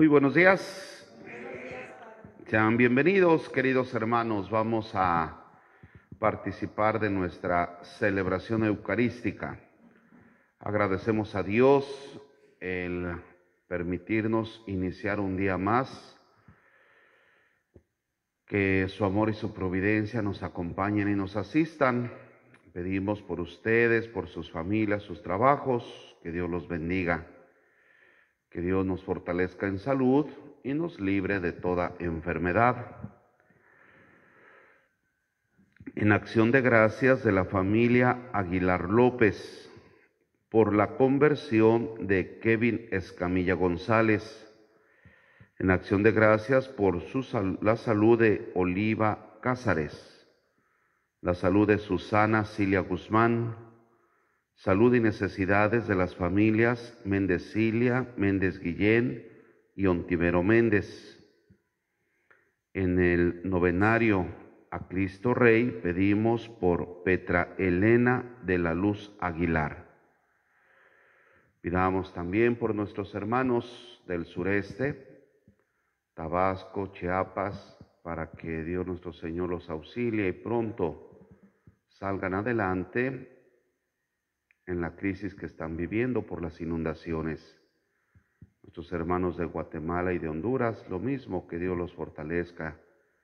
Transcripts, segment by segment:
Muy buenos días. Sean bienvenidos, queridos hermanos. Vamos a participar de nuestra celebración eucarística. Agradecemos a Dios el permitirnos iniciar un día más, que su amor y su providencia nos acompañen y nos asistan. Pedimos por ustedes, por sus familias, sus trabajos, que Dios los bendiga, que Dios nos fortalezca en salud y nos libre de toda enfermedad. En acción de gracias de la familia Aguilar López por la conversión de Kevin Escamilla González. En acción de gracias por la salud de Oliva Cázares, la salud de Susana Cilia Guzmán, salud y necesidades de las familias Méndez Cilia, Méndez Guillén y Ontivero Méndez. En el novenario a Cristo Rey pedimos por Petra Elena de la Luz Aguilar. Pidamos también por nuestros hermanos del sureste, Tabasco, Chiapas, para que Dios nuestro Señor los auxilie y pronto salgan adelante en la crisis que están viviendo por las inundaciones. Nuestros hermanos de Guatemala y de Honduras, lo mismo, que Dios los fortalezca.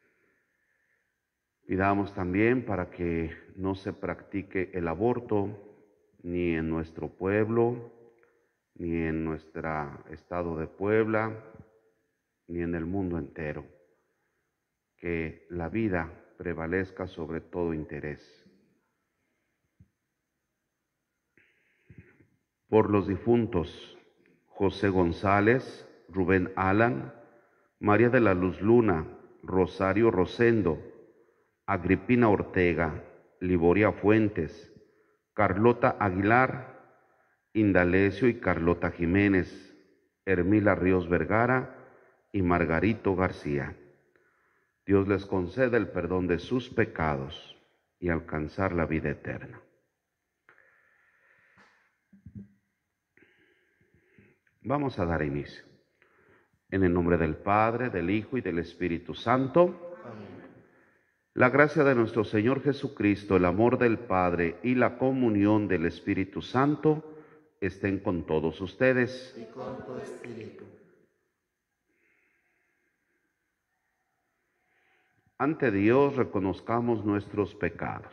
Pidamos también para que no se practique el aborto ni en nuestro pueblo, ni en nuestro estado de Puebla, ni en el mundo entero. Que la vida prevalezca sobre todo interés. Por los difuntos: José González, Rubén Alan, María de la Luz Luna, Rosario Rosendo, Agripina Ortega, Liboria Fuentes, Carlota Aguilar, Indalecio y Carlota Jiménez, Hermila Ríos Vergara y Margarito García. Dios les conceda el perdón de sus pecados y alcanzar la vida eterna. Vamos a dar inicio. En el nombre del Padre, del Hijo y del Espíritu Santo. Amén. La gracia de nuestro Señor Jesucristo, el amor del Padre y la comunión del Espíritu Santo estén con todos ustedes. Y con tu espíritu. Ante Dios reconozcamos nuestros pecados.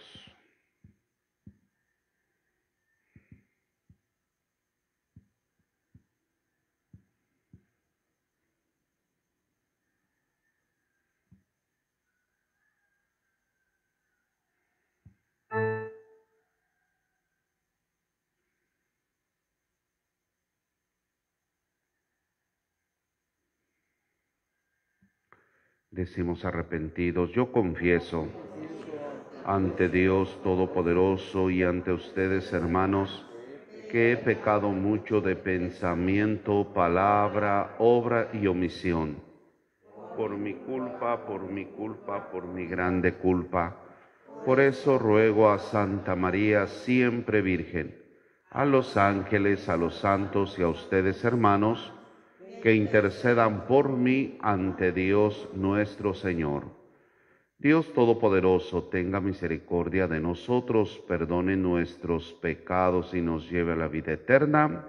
Decimos arrepentidos: yo confieso ante Dios Todopoderoso y ante ustedes, hermanos, que he pecado mucho de pensamiento, palabra, obra y omisión. Por mi culpa, por mi grande culpa. Por eso ruego a Santa María, siempre Virgen, a los ángeles, a los santos y a ustedes, hermanos, que intercedan por mí ante Dios nuestro Señor. Dios Todopoderoso, tenga misericordia de nosotros, perdone nuestros pecados y nos lleve a la vida eterna.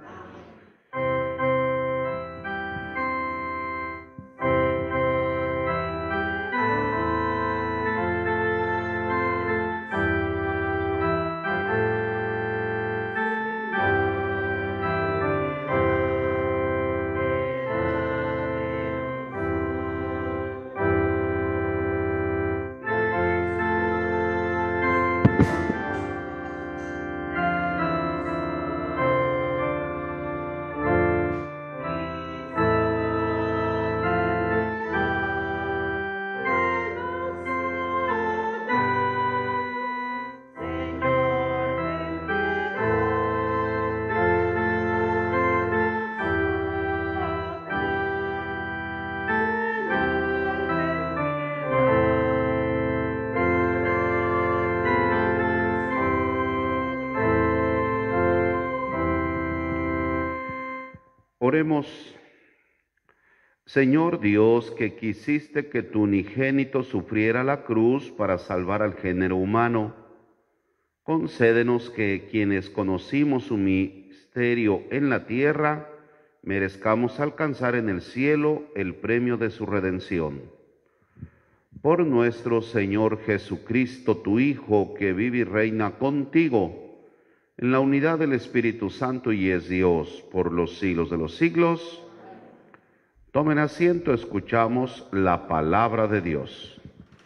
Oremos. Señor Dios, que quisiste que tu unigénito sufriera la cruz para salvar al género humano, concédenos que quienes conocimos su misterio en la tierra, merezcamos alcanzar en el cielo el premio de su redención. Por nuestro Señor Jesucristo, tu Hijo, que vive y reina contigo, en la unidad del Espíritu Santo y es Dios por los siglos de los siglos. Tomen asiento, escuchamos la palabra de Dios.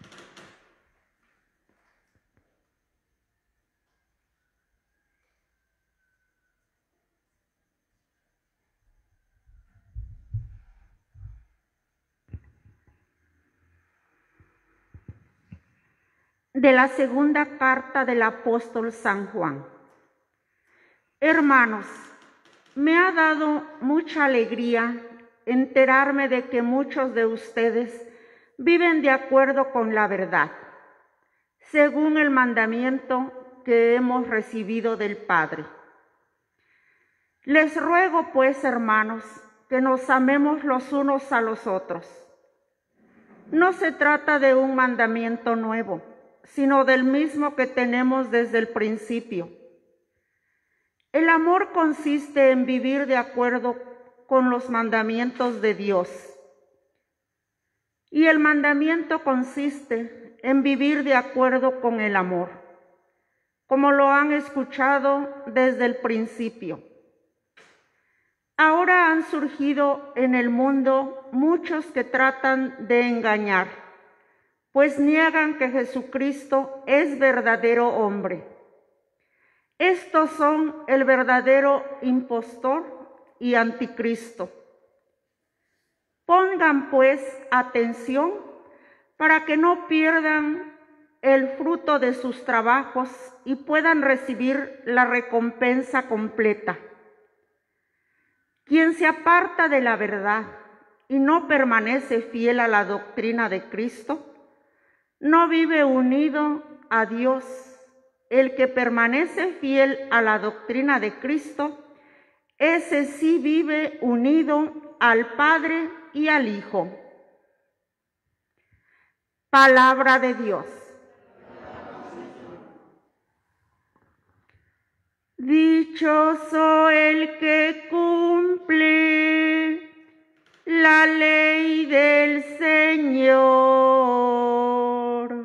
De la segunda carta del apóstol San Juan. Hermanos, me ha dado mucha alegría enterarme de que muchos de ustedes viven de acuerdo con la verdad, según el mandamiento que hemos recibido del Padre. Les ruego, pues, hermanos, que nos amemos los unos a los otros. No se trata de un mandamiento nuevo, sino del mismo que tenemos desde el principio. El amor consiste en vivir de acuerdo con los mandamientos de Dios. Y el mandamiento consiste en vivir de acuerdo con el amor, como lo han escuchado desde el principio. Ahora han surgido en el mundo muchos que tratan de engañar, pues niegan que Jesucristo es verdadero hombre. Estos son el verdadero impostor y anticristo. Pongan pues atención para que no pierdan el fruto de sus trabajos y puedan recibir la recompensa completa. Quien se aparta de la verdad y no permanece fiel a la doctrina de Cristo, no vive unido a Dios. El que permanece fiel a la doctrina de Cristo, ese sí vive unido al Padre y al Hijo. Palabra de Dios. Dichoso el que cumple la ley del Señor.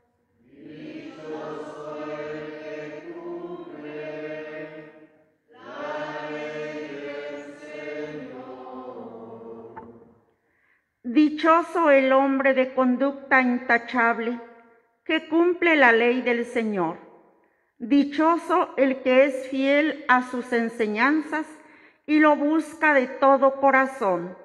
Dichoso el que cumple la ley del Señor. Dichoso el hombre de conducta intachable que cumple la ley del Señor. Dichoso el que es fiel a sus enseñanzas y lo busca de todo corazón.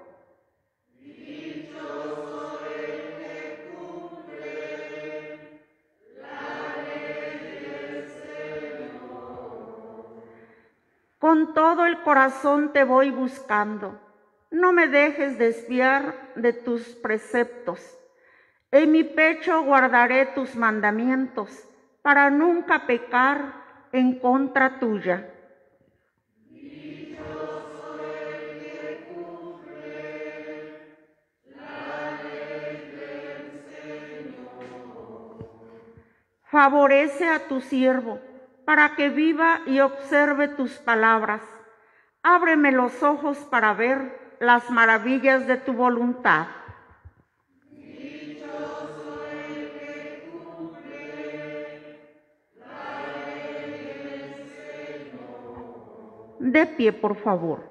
Dichoso el que cumple la ley del Señor. Con todo el corazón te voy buscando. No me dejes desviar de tus preceptos. En mi pecho guardaré tus mandamientos, para nunca pecar en contra tuya. Dichoso el que cumple la ley del Señor. Favorece a tu siervo, para que viva y observe tus palabras. Ábreme los ojos para ver las maravillas de tu voluntad. Dichoso el que cumple la ley del Señor. De pie, por favor.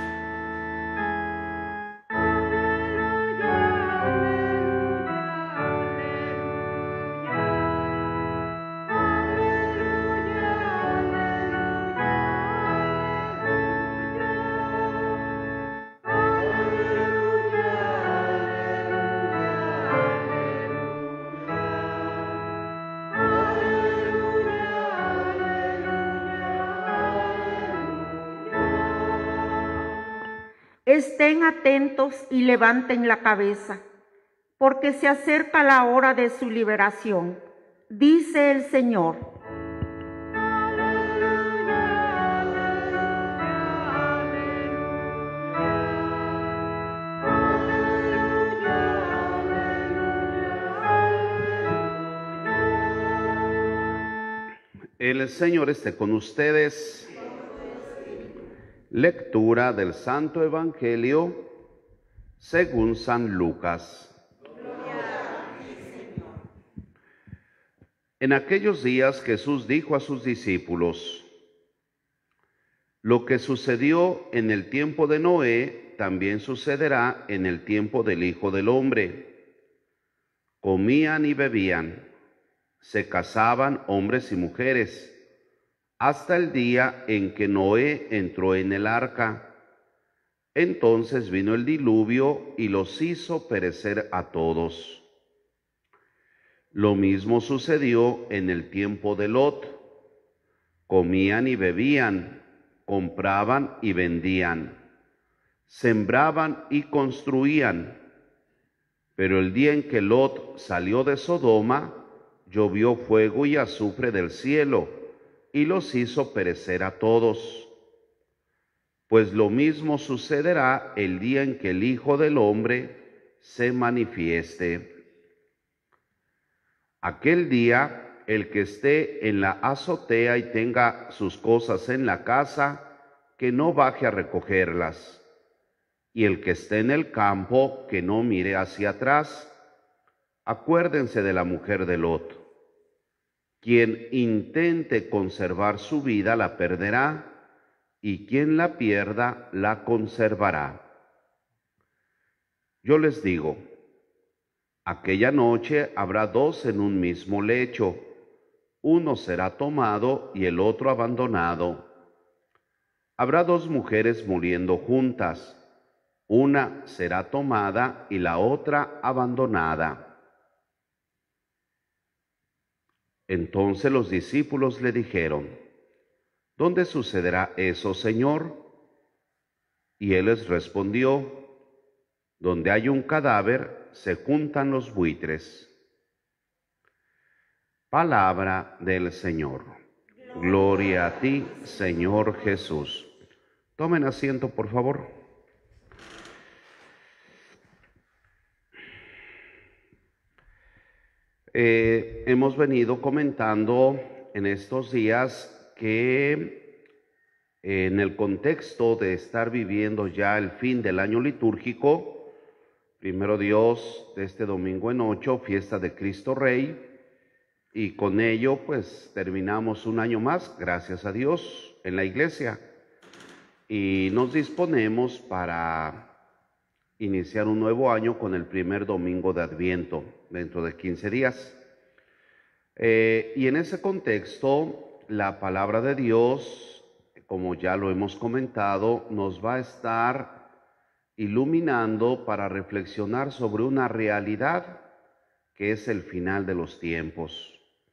Estén atentos y levanten la cabeza, porque se acerca la hora de su liberación, dice el Señor. El Señor esté con ustedes. Lectura del Santo Evangelio según San Lucas. En aquellos días Jesús dijo a sus discípulos: lo que sucedió en el tiempo de Noé también sucederá en el tiempo del Hijo del Hombre. Comían y bebían, se casaban hombres y mujeres, hasta el día en que Noé entró en el arca. Entonces vino el diluvio y los hizo perecer a todos. Lo mismo sucedió en el tiempo de Lot. Comían y bebían, compraban y vendían, sembraban y construían. Pero el día en que Lot salió de Sodoma, llovió fuego y azufre del cielo, y los hizo perecer a todos. Pues lo mismo sucederá el día en que el Hijo del Hombre se manifieste. Aquel día, el que esté en la azotea y tenga sus cosas en la casa, que no baje a recogerlas. Y el que esté en el campo, que no mire hacia atrás. Acuérdense de la mujer de Lot. Quien intente conservar su vida la perderá, y quien la pierda la conservará. Yo les digo, aquella noche habrá dos en un mismo lecho, uno será tomado y el otro abandonado. Habrá dos mujeres muriendo juntas, una será tomada y la otra abandonada. Entonces los discípulos le dijeron: ¿dónde sucederá eso, Señor? Y él les respondió: donde hay un cadáver, se juntan los buitres. Palabra del Señor. Gloria a ti, Señor Jesús. Tomen asiento, por favor. Hemos venido comentando en estos días que en el contexto de estar viviendo ya el fin del año litúrgico, primero Dios, de este domingo en 8, fiesta de Cristo Rey, y con ello pues terminamos un año más, gracias a Dios, en la iglesia, y nos disponemos para iniciar un nuevo año con el primer domingo de Adviento, dentro de 15 días. Y en ese contexto, la palabra de Dios, como ya lo hemos comentado, nos va a estar iluminando para reflexionar sobre una realidad que es el final de los tiempos.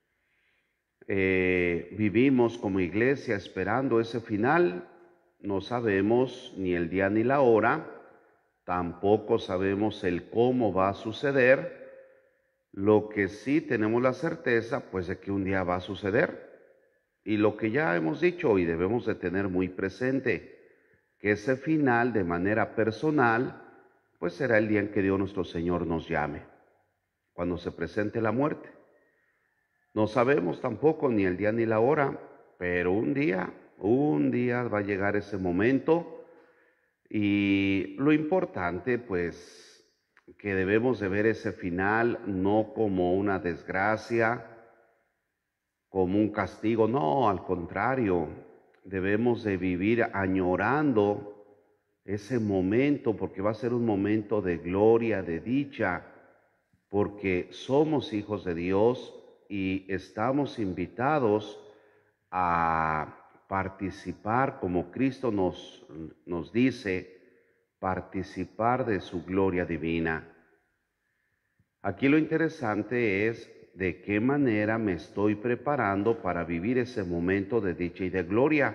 Vivimos como iglesia esperando ese final, no sabemos ni el día ni la hora, tampoco sabemos el cómo va a suceder. Lo que sí tenemos la certeza, pues, de que un día va a suceder. Y lo que ya hemos dicho y debemos de tener muy presente, que ese final de manera personal, pues será el día en que Dios nuestro Señor nos llame, cuando se presente la muerte. No sabemos tampoco ni el día ni la hora, pero un día va a llegar ese momento. Y lo importante, pues, que debemos de ver ese final no como una desgracia, como un castigo, no, al contrario, debemos de vivir añorando ese momento, porque va a ser un momento de gloria, de dicha, porque somos hijos de Dios y estamos invitados a participar, como Cristo nos dice, participar de su gloria divina. Aquí lo interesante es de qué manera me estoy preparando para vivir ese momento de dicha y de gloria.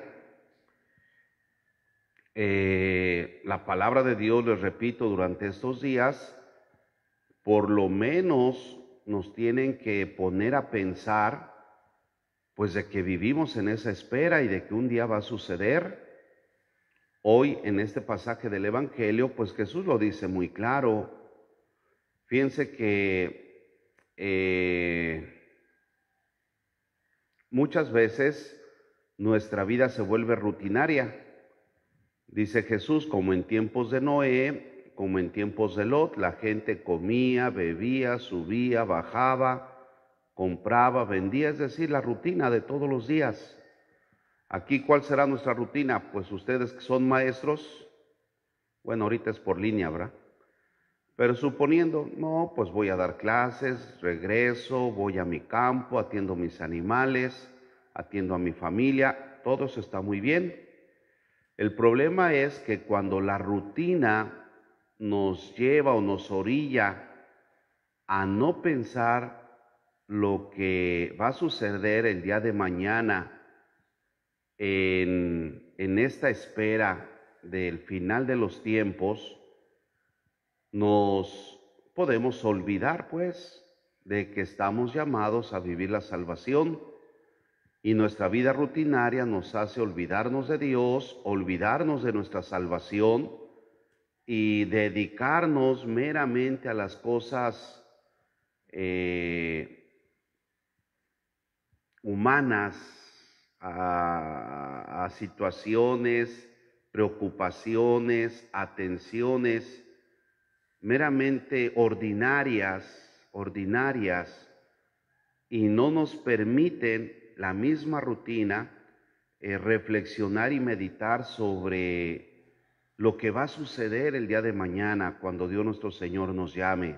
La palabra de Dios, les repito, durante estos días, por lo menos nos tienen que poner a pensar, pues, de que vivimos en esa espera y de que un día va a suceder. Hoy, en este pasaje del Evangelio, pues Jesús lo dice muy claro. Fíjense que muchas veces nuestra vida se vuelve rutinaria. Dice Jesús, como en tiempos de Noé, como en tiempos de Lot, la gente comía, bebía, subía, bajaba, compraba, vendía, es decir, la rutina de todos los días. Aquí, ¿cuál será nuestra rutina? Pues ustedes que son maestros, bueno, ahorita es por línea, ¿verdad? Pero suponiendo, no, pues voy a dar clases, regreso, voy a mi campo, atiendo mis animales, atiendo a mi familia, todo eso está muy bien. El problema es que cuando la rutina nos lleva o nos orilla a no pensar lo que va a suceder el día de mañana en esta espera del final de los tiempos, nos podemos olvidar, pues, de que estamos llamados a vivir la salvación, y nuestra vida rutinaria nos hace olvidarnos de Dios, olvidarnos de nuestra salvación y dedicarnos meramente a las cosas humanas, a situaciones, preocupaciones, atenciones meramente ordinarias, y no nos permiten la misma rutina reflexionar y meditar sobre lo que va a suceder el día de mañana cuando Dios nuestro Señor nos llame.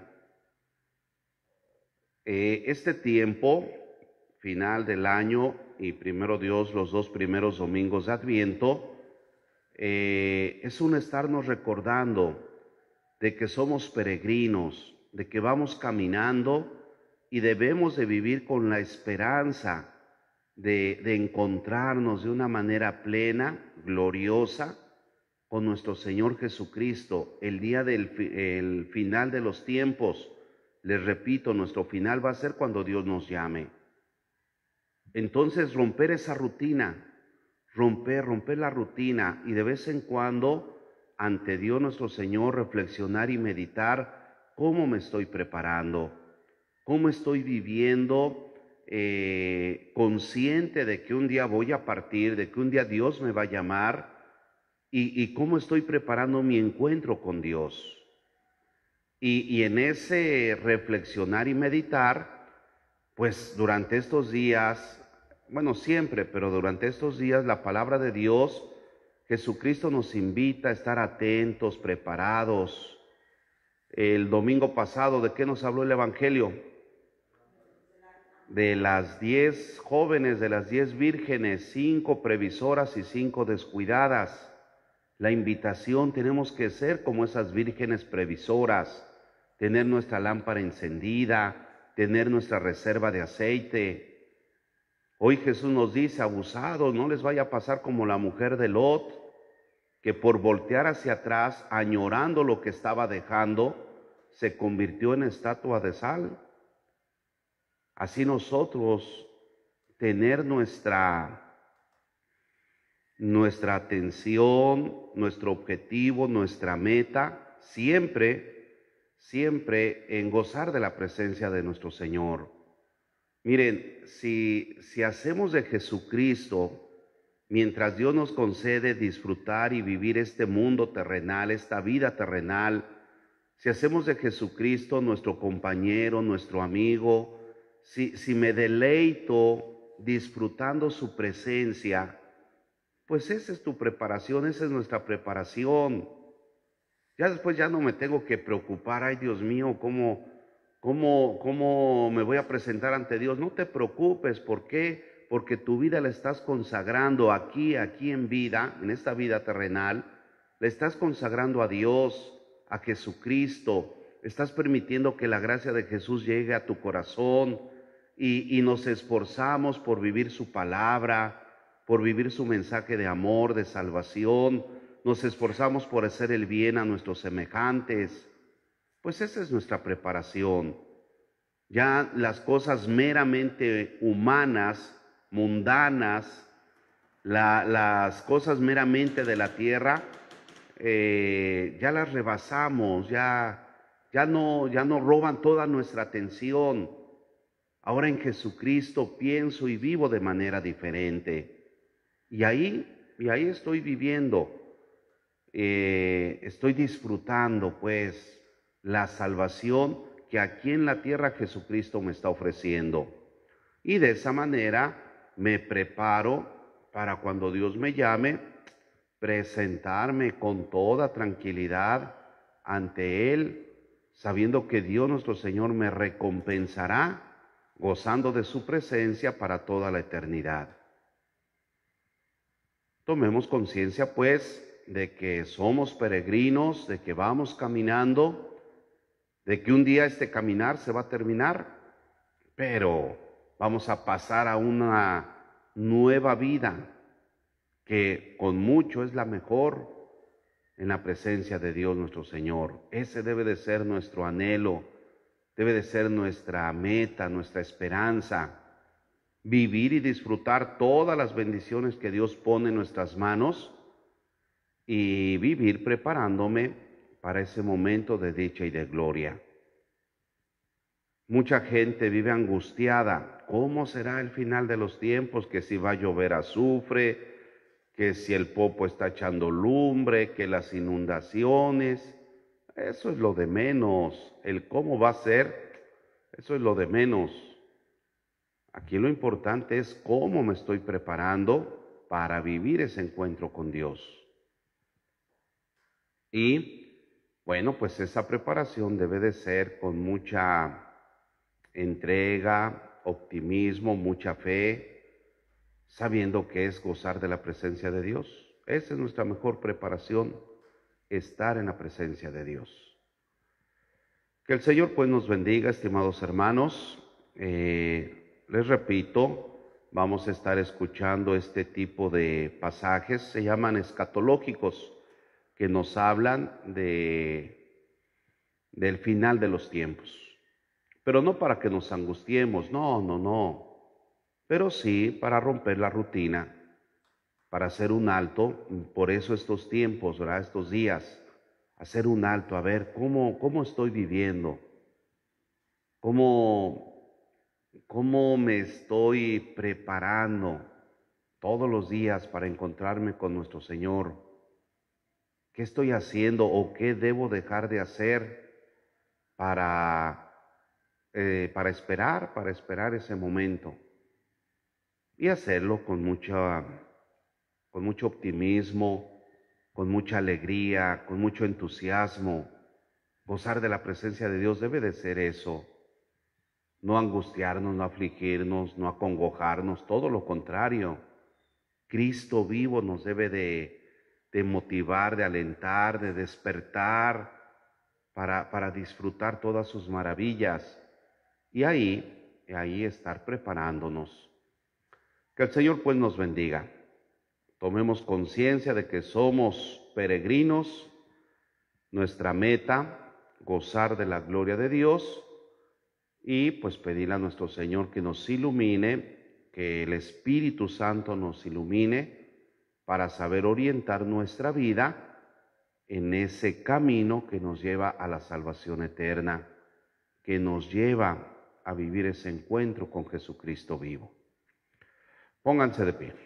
Este tiempo final del año y primero Dios los 2 primeros domingos de Adviento es un estarnos recordando de que somos peregrinos, de que vamos caminando y debemos de vivir con la esperanza de encontrarnos de una manera plena, gloriosa, con nuestro Señor Jesucristo, el día del final de los tiempos. Les repito, nuestro final va a ser cuando Dios nos llame. Entonces, romper esa rutina, romper la rutina, y de vez en cuando ante Dios nuestro Señor reflexionar y meditar cómo me estoy preparando, cómo estoy viviendo, consciente de que un día voy a partir, de que un día Dios me va a llamar, y cómo estoy preparando mi encuentro con Dios. Y en ese reflexionar y meditar, pues durante estos días, bueno, siempre, pero durante estos días la palabra de Dios, Jesucristo nos invita a estar atentos, preparados. El domingo pasado, ¿de qué nos habló el Evangelio? De las 10 jóvenes, de las 10 vírgenes, 5 previsoras y 5 descuidadas. La invitación, tenemos que ser como esas vírgenes previsoras, tener nuestra lámpara encendida, tener nuestra reserva de aceite. Hoy Jesús nos dice, abusados, no les vaya a pasar como la mujer de Lot, que por voltear hacia atrás, añorando lo que estaba dejando, se convirtió en estatua de sal. Así nosotros tener nuestra atención, nuestro objetivo, nuestra meta, siempre en gozar de la presencia de nuestro Señor. Miren, si hacemos de Jesucristo, mientras Dios nos concede disfrutar y vivir este mundo terrenal, esta vida terrenal, si hacemos de Jesucristo nuestro compañero, nuestro amigo, si me deleito disfrutando su presencia, pues esa es tu preparación, esa es nuestra preparación. Ya después ya no me tengo que preocupar, ay Dios mío, ¿cómo me voy a presentar ante Dios? No te preocupes, ¿por qué? Porque tu vida la estás consagrando aquí en vida, en esta vida terrenal, la estás consagrando a Dios, a Jesucristo, estás permitiendo que la gracia de Jesús llegue a tu corazón, y nos esforzamos por vivir su palabra, por vivir su mensaje de amor, de salvación, nos esforzamos por hacer el bien a nuestros semejantes. Pues esa es nuestra preparación. Ya las cosas meramente humanas, mundanas, las cosas meramente de la tierra, ya las rebasamos, ya no roban toda nuestra atención. Ahora en Jesucristo pienso y vivo de manera diferente. Y ahí estoy viviendo, estoy disfrutando pues la salvación que aquí en la tierra Jesucristo me está ofreciendo. Y de esa manera me preparo para cuando Dios me llame, presentarme con toda tranquilidad ante Él, sabiendo que Dios nuestro Señor me recompensará, gozando de su presencia para toda la eternidad. Tomemos conciencia, pues, de que somos peregrinos, de que vamos caminando, de que un día este caminar se va a terminar, pero vamos a pasar a una nueva vida que con mucho es la mejor en la presencia de Dios nuestro Señor. Ese debe de ser nuestro anhelo, debe de ser nuestra meta, nuestra esperanza, vivir y disfrutar todas las bendiciones que Dios pone en nuestras manos y vivir preparándome para ese momento de dicha y de gloria. Mucha gente vive angustiada. ¿Cómo será el final de los tiempos? Que si va a llover azufre, que si el popo está echando lumbre, que las inundaciones. Eso es lo de menos. El cómo va a ser, eso es lo de menos. Aquí lo importante es cómo me estoy preparando para vivir ese encuentro con Dios. Y bueno, pues esa preparación debe de ser con mucha entrega, optimismo, mucha fe, sabiendo que es gozar de la presencia de Dios. Esa es nuestra mejor preparación, estar en la presencia de Dios. Que el Señor pues nos bendiga, estimados hermanos. Les repito, vamos a estar escuchando este tipo de pasajes, se llaman escatológicos, que nos hablan del final de los tiempos. Pero no para que nos angustiemos, no. Pero sí para romper la rutina, para hacer un alto. Por eso estos tiempos, ¿verdad? Estos días, hacer un alto, a ver cómo estoy viviendo, cómo me estoy preparando todos los días para encontrarme con nuestro Señor. ¿Qué estoy haciendo o qué debo dejar de hacer para esperar ese momento? Y hacerlo con mucho optimismo, con mucha alegría, con mucho entusiasmo. Gozar de la presencia de Dios debe de ser eso. No angustiarnos, no afligirnos, no acongojarnos, todo lo contrario. Cristo vivo nos debe de motivar, de alentar, de despertar para disfrutar todas sus maravillas. Y ahí estar preparándonos. Que el Señor pues nos bendiga. Tomemos conciencia de que somos peregrinos. Nuestra meta, gozar de la gloria de Dios y pues pedirle a nuestro Señor que nos ilumine, que el Espíritu Santo nos ilumine para saber orientar nuestra vida en ese camino que nos lleva a la salvación eterna, que nos lleva a vivir ese encuentro con Jesucristo vivo. Pónganse de pie.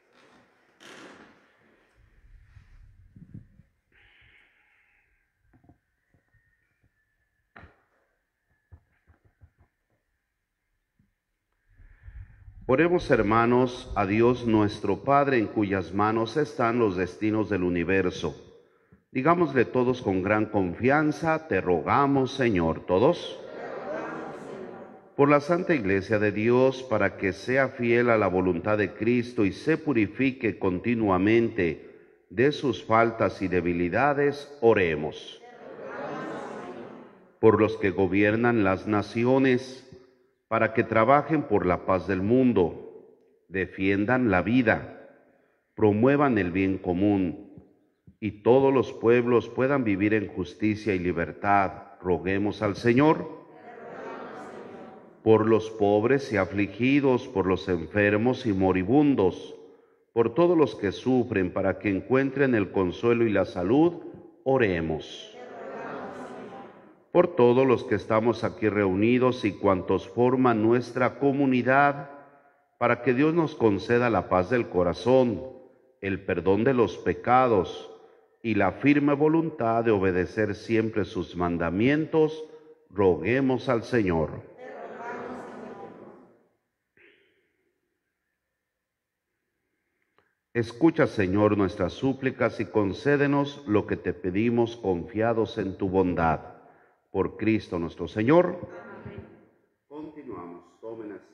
Oremos, hermanos, a Dios nuestro Padre, en cuyas manos están los destinos del universo. Digámosle todos con gran confianza: te rogamos, Señor, todos. Por la Santa Iglesia de Dios, para que sea fiel a la voluntad de Cristo y se purifique continuamente de sus faltas y debilidades, oremos. Por los que gobiernan las naciones, para que trabajen por la paz del mundo, defiendan la vida, promuevan el bien común y todos los pueblos puedan vivir en justicia y libertad, roguemos al Señor. Por los pobres y afligidos, por los enfermos y moribundos, por todos los que sufren, para que encuentren el consuelo y la salud, oremos. por todos los que estamos aquí reunidos y cuantos forman nuestra comunidad, para que Dios nos conceda la paz del corazón, el perdón de los pecados y la firme voluntad de obedecer siempre sus mandamientos, roguemos al Señor. Escucha, Señor, nuestras súplicas y concédenos lo que te pedimos confiados en tu bondad. Por Cristo nuestro Señor. Amén. Continuamos. Tomen asiento.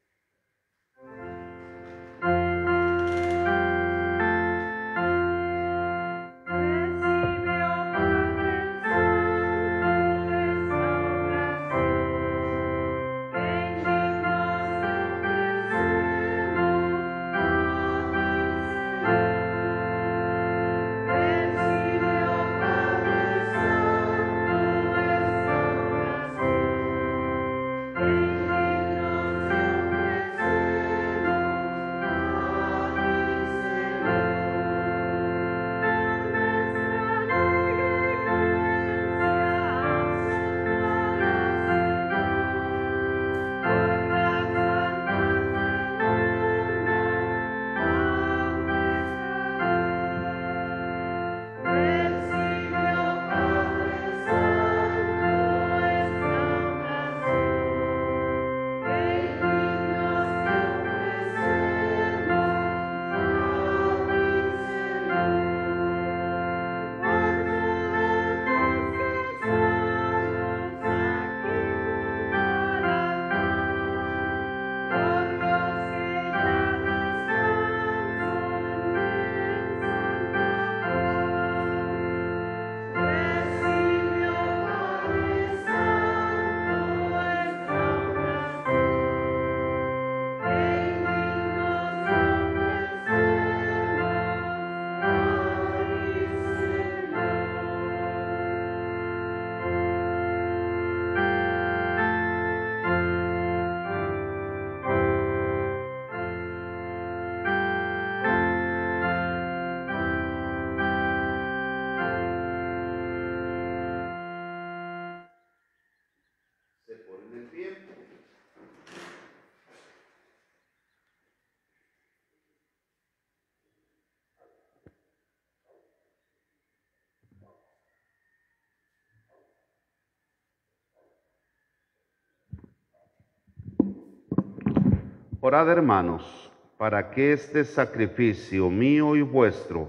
Orad, hermanos, para que este sacrificio mío y vuestro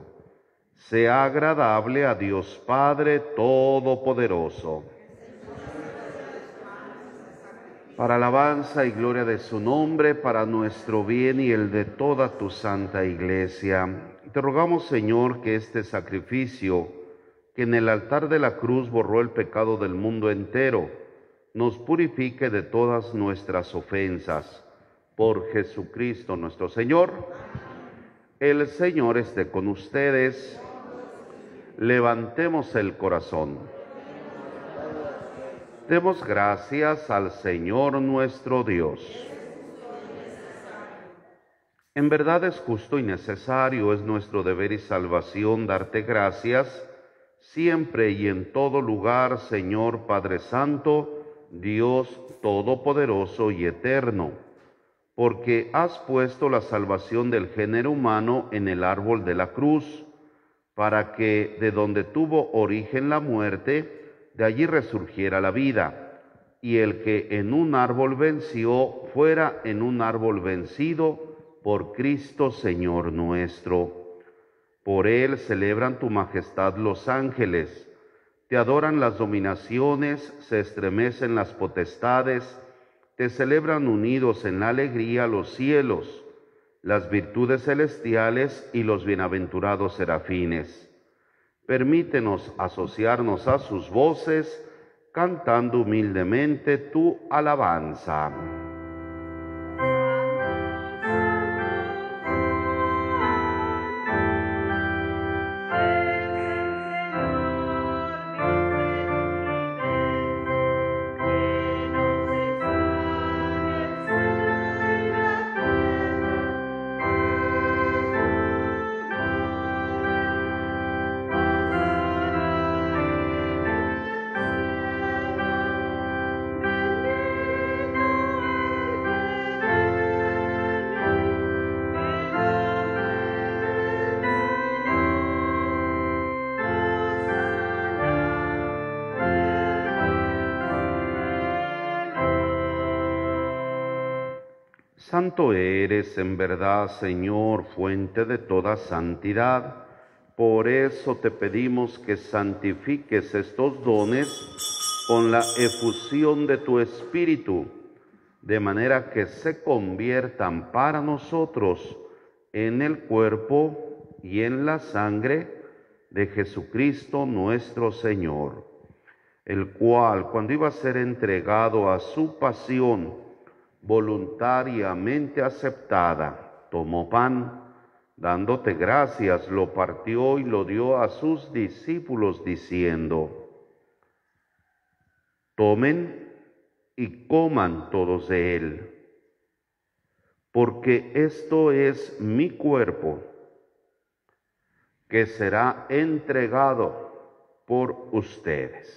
sea agradable a Dios Padre Todopoderoso. Para alabanza y gloria de su nombre, para nuestro bien y el de toda tu santa Iglesia. Te rogamos, Señor, que este sacrificio, que en el altar de la cruz borró el pecado del mundo entero, nos purifique de todas nuestras ofensas. Por Jesucristo nuestro Señor. El Señor esté con ustedes. Levantemos el corazón. Demos gracias al Señor nuestro Dios. En verdad es justo y necesario, es nuestro deber y salvación darte gracias, siempre y en todo lugar, Señor Padre Santo, Dios Todopoderoso y Eterno, porque has puesto la salvación del género humano en el árbol de la cruz, para que de donde tuvo origen la muerte, de allí resurgiera la vida, y el que en un árbol venció, fuera en un árbol vencido por Cristo Señor nuestro. Por él celebran tu majestad los ángeles, te adoran las dominaciones, se estremecen las potestades, te celebran unidos en la alegría los cielos, las virtudes celestiales y los bienaventurados serafines. Permítenos asociarnos a sus voces, cantando humildemente tu alabanza. Cielo Santo eres en verdad, Señor, fuente de toda santidad. Por eso te pedimos que santifiques estos dones con la efusión de tu Espíritu, de manera que se conviertan para nosotros en el cuerpo y en la sangre de Jesucristo nuestro Señor, el cual, cuando iba a ser entregado a su pasión voluntariamente aceptada, tomó pan, dándote gracias, lo partió y lo dio a sus discípulos, diciendo: tomen y coman todos de él, porque esto es mi cuerpo, que será entregado por ustedes.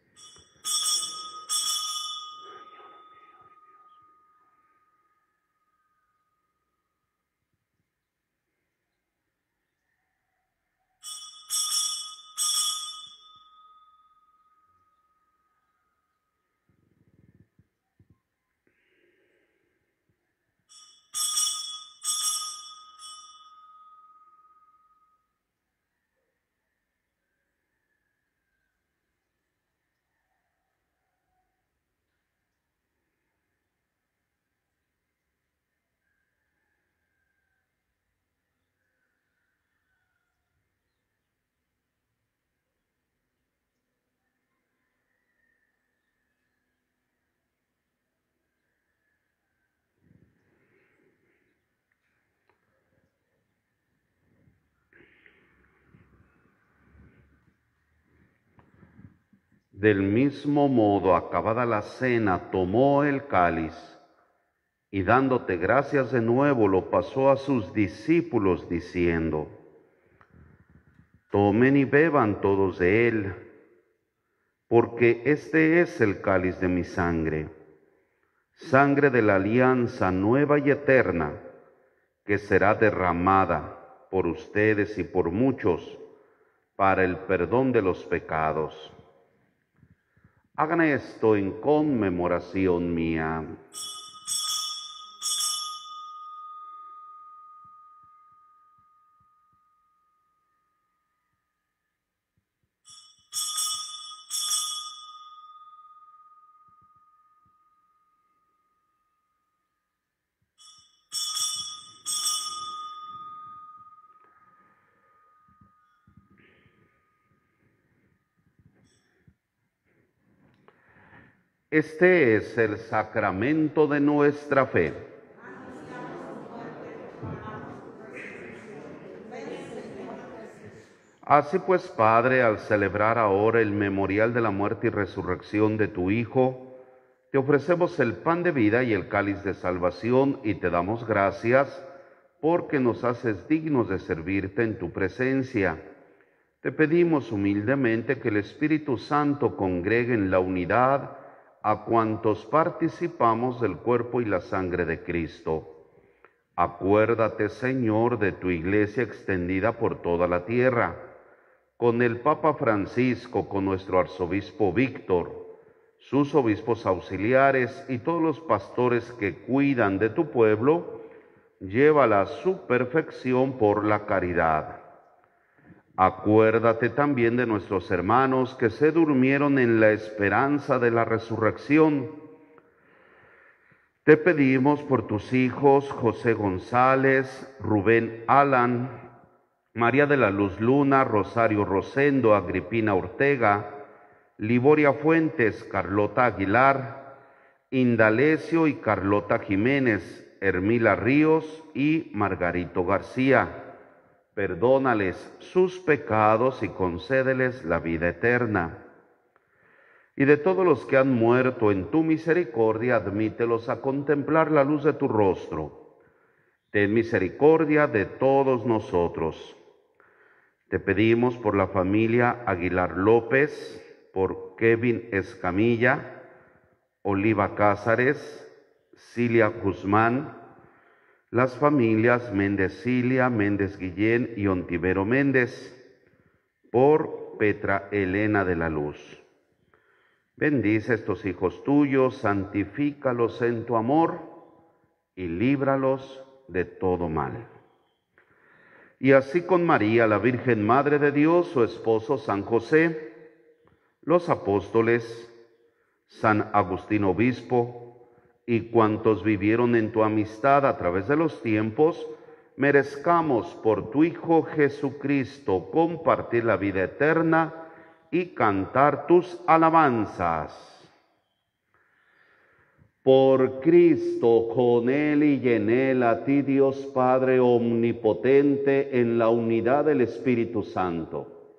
Del mismo modo, acabada la cena, tomó el cáliz y dándote gracias de nuevo, lo pasó a sus discípulos diciendo: tomen y beban todos de él, porque este es el cáliz de mi sangre, sangre de la alianza nueva y eterna, que será derramada por ustedes y por muchos para el perdón de los pecados. Hagan esto en conmemoración mía. Este es el sacramento de nuestra fe. Así pues, Padre, al celebrar ahora el memorial de la muerte y resurrección de tu Hijo, te ofrecemos el pan de vida y el cáliz de salvación y te damos gracias porque nos haces dignos de servirte en tu presencia. Te pedimos humildemente que el Espíritu Santo congregue en la unidad a cuantos participamos del cuerpo y la sangre de Cristo. Acuérdate, Señor, de tu Iglesia extendida por toda la tierra, con el Papa Francisco, con nuestro arzobispo Víctor, sus obispos auxiliares y todos los pastores que cuidan de tu pueblo, llévala a su perfección por la caridad. Acuérdate también de nuestros hermanos que se durmieron en la esperanza de la resurrección. Te pedimos por tus hijos José González, Rubén Alan, María de la Luz Luna, Rosario Rosendo, Agripina Ortega, Liboria Fuentes, Carlota Aguilar, Indalecio y Carlota Jiménez, Hermila Ríos y Margarito García. Perdónales sus pecados y concédeles la vida eterna. Y de todos los que han muerto en tu misericordia, admítelos a contemplar la luz de tu rostro. Ten misericordia de todos nosotros. Te pedimos por la familia Aguilar López, por Kevin Escamilla, Oliva Cázares, Cilia Guzmán, las familias Méndez Cilia, Méndez Guillén y Ontivero Méndez, por Petra Elena de la Luz. Bendice a estos hijos tuyos, santifícalos en tu amor, y líbralos de todo mal. Y así con María, la Virgen Madre de Dios, su esposo San José, los apóstoles, San Agustín Obispo, y cuantos vivieron en tu amistad a través de los tiempos, merezcamos por tu Hijo Jesucristo compartir la vida eterna y cantar tus alabanzas. Por Cristo, con Él y en Él, a ti Dios Padre omnipotente, en la unidad del Espíritu Santo.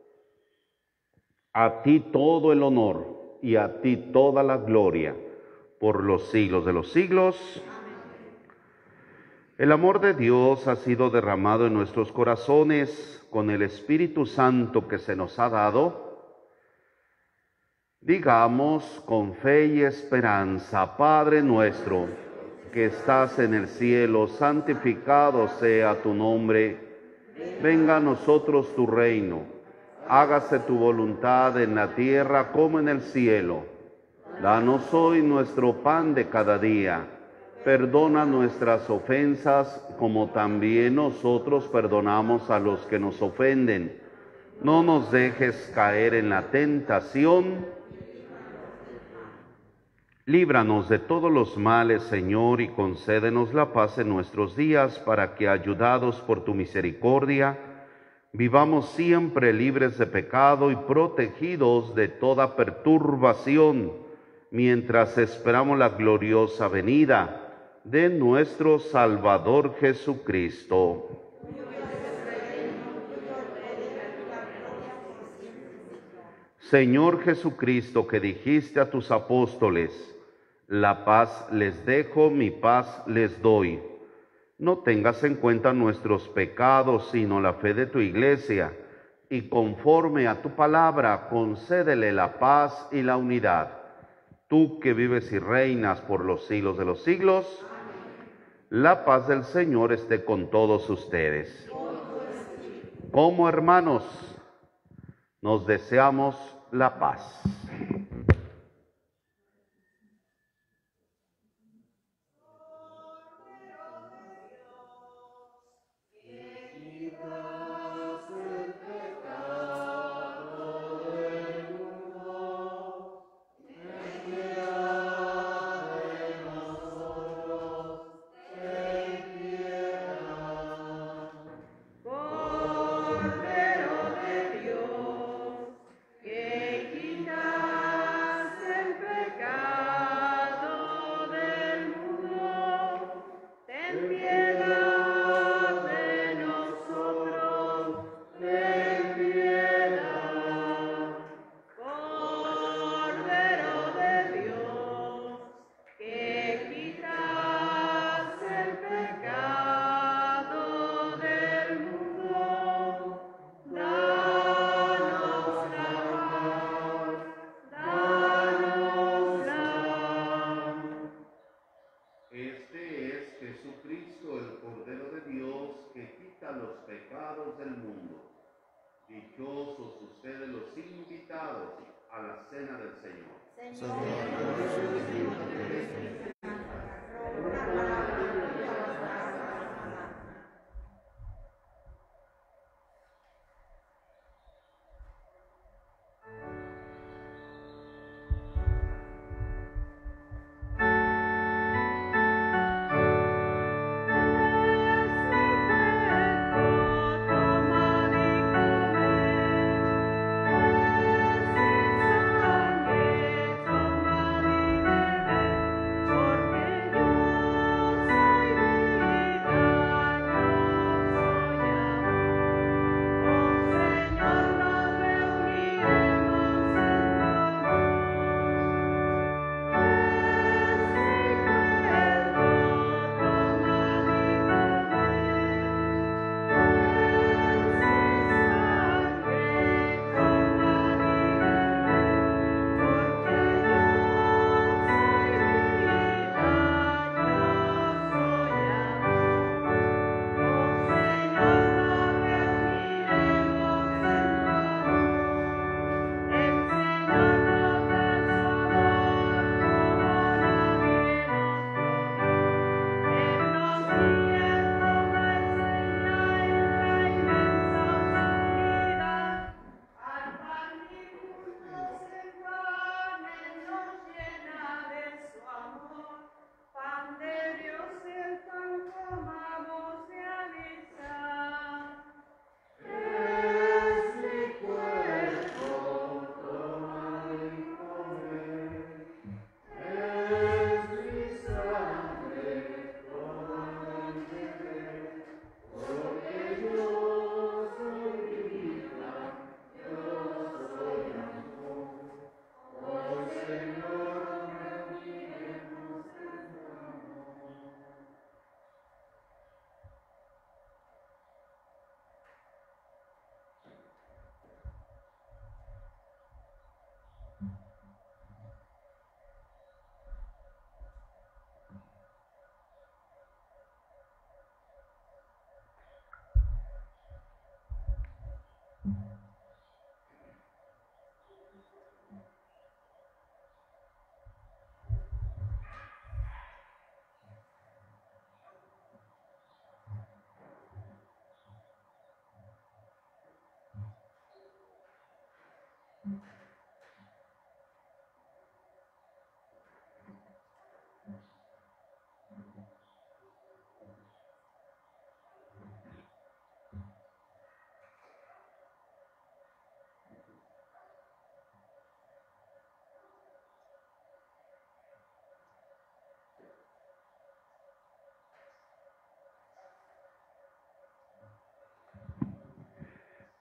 A ti todo el honor y a ti toda la gloria, por los siglos de los siglos. El amor de Dios ha sido derramado en nuestros corazones con el Espíritu Santo que se nos ha dado. Digamos con fe y esperanza: Padre nuestro, que estás en el cielo, santificado sea tu nombre. Venga a nosotros tu reino. Hágase tu voluntad en la tierra como en el cielo. Danos hoy nuestro pan de cada día. Perdona nuestras ofensas, como también nosotros perdonamos a los que nos ofenden. No nos dejes caer en la tentación. Líbranos de todos los males, Señor, y concédenos la paz en nuestros días, para que, ayudados por tu misericordia, vivamos siempre libres de pecado y protegidos de toda perturbación, mientras esperamos la gloriosa venida de nuestro Salvador Jesucristo. Señor Jesucristo, que dijiste a tus apóstoles: la paz les dejo, mi paz les doy. No tengas en cuenta nuestros pecados, sino la fe de tu Iglesia, y conforme a tu palabra, concédele la paz y la unidad. Tú que vives y reinas por los siglos de los siglos, la paz del Señor esté con todos ustedes. Como hermanos, nos deseamos la paz. Dichosos ustedes los invitados a la cena del Señor. Por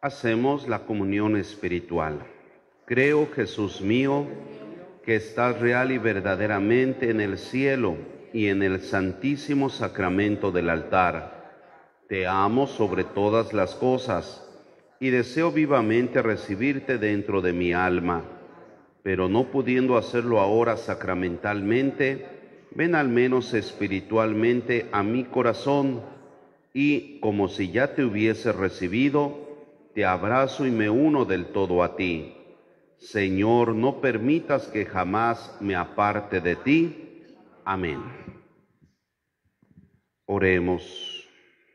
Hacemos la comunión espiritual. Creo, Jesús mío, que estás real y verdaderamente en el cielo y en el santísimo sacramento del altar. Te amo sobre todas las cosas y deseo vivamente recibirte dentro de mi alma, pero no pudiendo hacerlo ahora sacramentalmente, ven al menos espiritualmente a mi corazón y, como si ya te hubiese recibido, te abrazo y me uno del todo a ti. Señor, no permitas que jamás me aparte de ti. Amén. Oremos.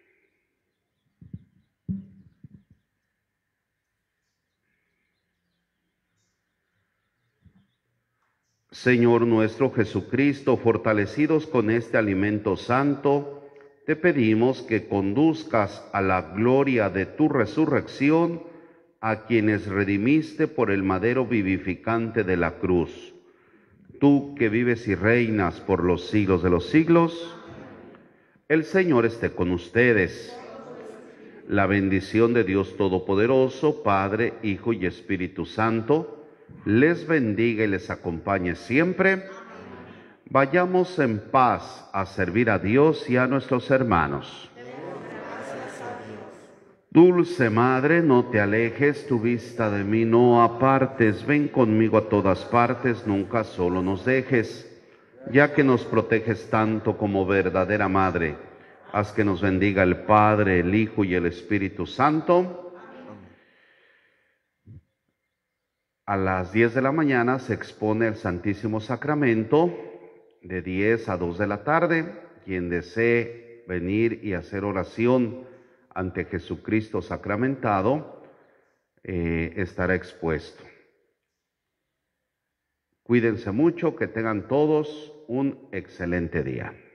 Señor nuestro Jesucristo, fortalecidos con este alimento santo, te pedimos que conduzcas a la gloria de tu resurrección a quienes redimiste por el madero vivificante de la cruz. Tú que vives y reinas por los siglos de los siglos, el Señor esté con ustedes. La bendición de Dios Todopoderoso, Padre, Hijo y Espíritu Santo, les bendiga y les acompañe siempre. Vayamos en paz a servir a Dios y a nuestros hermanos. Dulce Madre, no te alejes, tu vista de mí no apartes, ven conmigo a todas partes, nunca solo nos dejes, ya que nos proteges tanto como verdadera Madre. Haz que nos bendiga el Padre, el Hijo y el Espíritu Santo. A las 10 de la mañana se expone el Santísimo Sacramento, de 10 a 2 de la tarde. Quien desee venir y hacer oración ante Jesucristo sacramentado, estará expuesto. Cuídense mucho, que tengan todos un excelente día.